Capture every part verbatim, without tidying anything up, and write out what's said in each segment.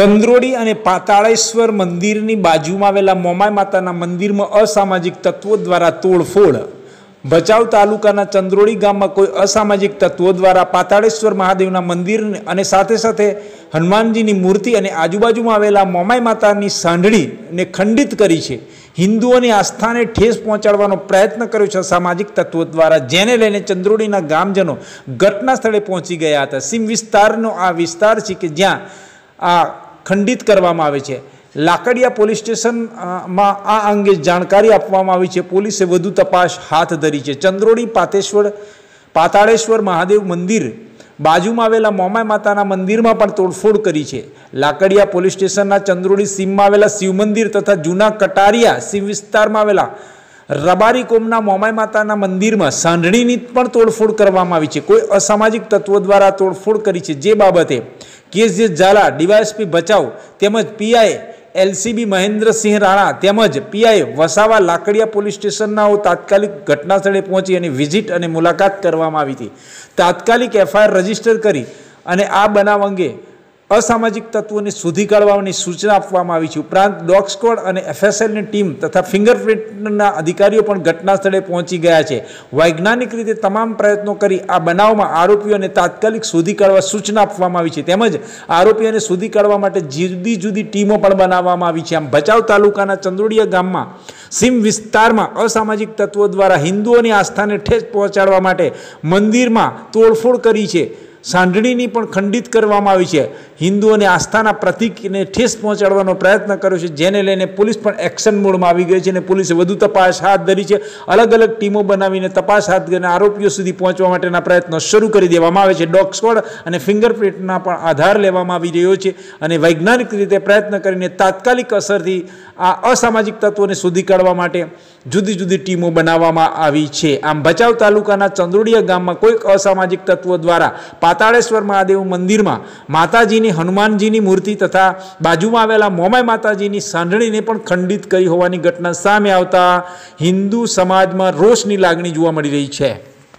चंद्रोड़ी और पाताळेश्वर मंदिर की बाजू में आवेला मोमाय माता मंदिर में असामाजिक तत्वों द्वारा तोड़फोड़। भचाउ तालुकाना चंद्रोड़ी गाम में कोई असामाजिक तत्वों द्वारा पाताळेश्वर महादेव मंदिर और साथे साथे हनुमानजी की मूर्ति और आजूबाजू में आवेला मोमाय माता की सांढड़ी ने खंडित करी है। हिंदुओं की आस्था ने ठेस पहोंचाडवानो प्रयत्न कर्यो छे सामाजिक तत्वों द्वारा, जेने लईने चंद्रोड़ीना गामजनों घटना स्थले पहोंची गया था। सीम विस्तारनो आ विस्तार छे के ज्यां आ खंडित करवामां आवे छे। लाकड़िया पोलीस स्टेशन में आ अंगे जानकारी आपवामां आवी छे। पोलीसे वधु तपास हाथ धरी छे। चंद्रोड़ी पातेश्वर पाताळेश्वर महादेव मंदिर बाजू में आवेला मोमाय माता मंदिर में पण तोड़फोड़ करी है। लाकड़िया पोलीस स्टेशन चंद्रोड़ी सीम में आवेला शिव मंदिर तथा जूना कटारिया सीम विस्तार में आवेला रबारी कोमना मोमाय माता मंदिर में सांढड़ी पण तोड़फोड़ करवामां आवी छे। कोई असामाजिक तत्वों द्वारा तोड़फोड़ करी है, जे बाबते केएसजे झाला, डीवायएसपी भचाउ तेमज पीआई एलसीबी महेन्द्र सिंह राणा तेमज PI Vasava Lakadiya police station तात्कालिक घटनास्थळे पहुंची और विजिट और मुलाकात करवामां आवी थी। तात्कालिक एफआईआर रजिस्टर करी और आ बनाव अंगे असामाजिक तत्वों ने शोधी काढवानी सूचना आपवामां आवी छे। उपरांत डॉग स्क्वॉड और एफएसएल ની टीम तथा फिंगरप्रिंटना अधिकारीओ पण घटनास्थळे पहोंची गया है। वैज्ञानिक रीते तमाम प्रयत्नों करी आ बनावमां आरोपीओने तात्कालिक शोधी काढवा सूचना आपवामां आवी छे। तेमज आरोपीओने शोधी काढवा माटे जुदी जुदी टीमों पण बनाववामां आवी छे। आम भचाउ तालुकाना चंद्रोड़िया गाममां सीम विस्तारमां असामाजिक तत्वों द्वारा हिंदुओनी आस्थाने ठेस पहोंचाडवा माटे मंदिरमां तोड़फोड़ करी छे। सांढड़ी पण खंडित करवामां आवी छे। हिंदुओने आस्थाना प्रतीक ने ठेस पहोंचाडवानो प्रयत्न कर्यो छे, जेने लईने पुलिस पण एक्शन मोडमां आवी गई छे। पुलिसे वधु तपास हाथ धरी छे। अलग अलग टीमों बनावीने तपास हाथ धरीने आरोपीओ सुधी पहोंचवा माटेना प्रयत्नो शरू करी देवामां आवे छे। डॉग स्क्वॉड अने फिंगरप्रिंटना पण आधार लेवामां आवी रह्यो छे अने वैज्ञानिक रीते प्रयत्न करीने तात्कालिक असरथी आ असामाजिक तत्वोने शोधी काढवा माटे जुदी जुदी टीमों बनाववामां आवी छे। आम भचाउ तालुकाना चंद्रोड़िया गाममां कोई असामाजिक तत्वों द्वारा पाताळेश्वर महादेव मंदिर में माताजी ने हनुमानजी की मूर्ति तथा बाजू में आवेला मोमाय माताजी की सांढड़ी ने पण खंडित करी होवानी घटना सामे आवता हिंदू समाज में रोष की लागणी जोवा मळी रही है।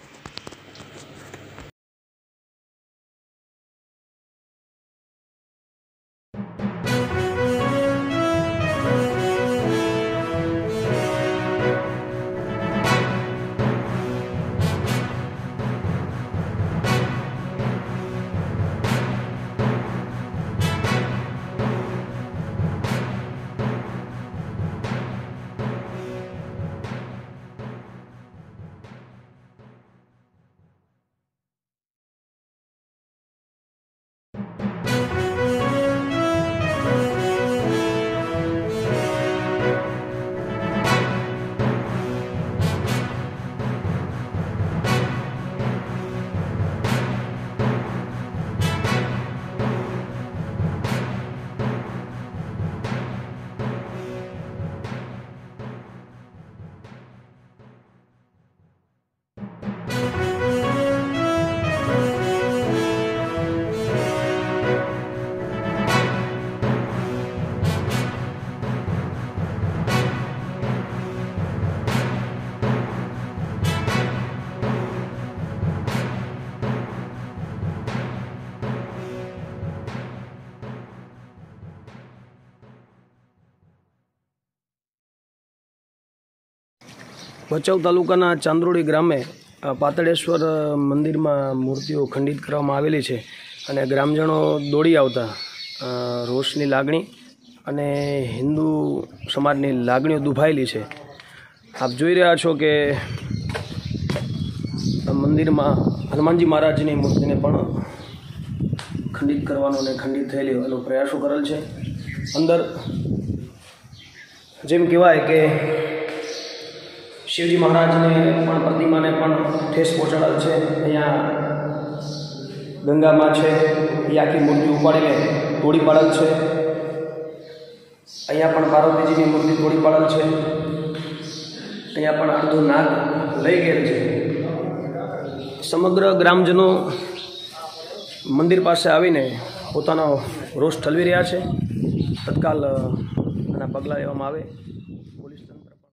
भचाउ तालुकाना चांद्रोड़ी ग्रामे पाताळेश्वर मंदिर में मूर्तिओ खंडित करवामां आवेली छे अने ग्रामजनों दौड़ी आवता रोषनी लागणी अने हिंदू समाजनी लागणीओ दुभायेली छे। आप जोई रह्या छो के मंदिर में हनुमानजी महाराजनी मूर्तिने पण खंडित करवानो ने खंडित थयेली होવાનો प्रयासो करेल छे। अंदर जेम कहेवाय के शिवजी महाराज ने पण प्रतिमा ने पण ठेस पहोंचाडेल छे। अहींया गंगा मां छे ए आखी मूर्ति उपाड़ीने तोड़ी पाड़ेल छे। अहींया पण पार्वतीजी की मूर्ति तोड़ी पाड़ेल छे। अहींया पण अर्धो नाग लई गेल छे। समग्र ग्रामजनों मंदिर पासे आवीने पोतानो रोष ठलवी रह्या छे। तत्काल आना पगलां लेवामां आवे।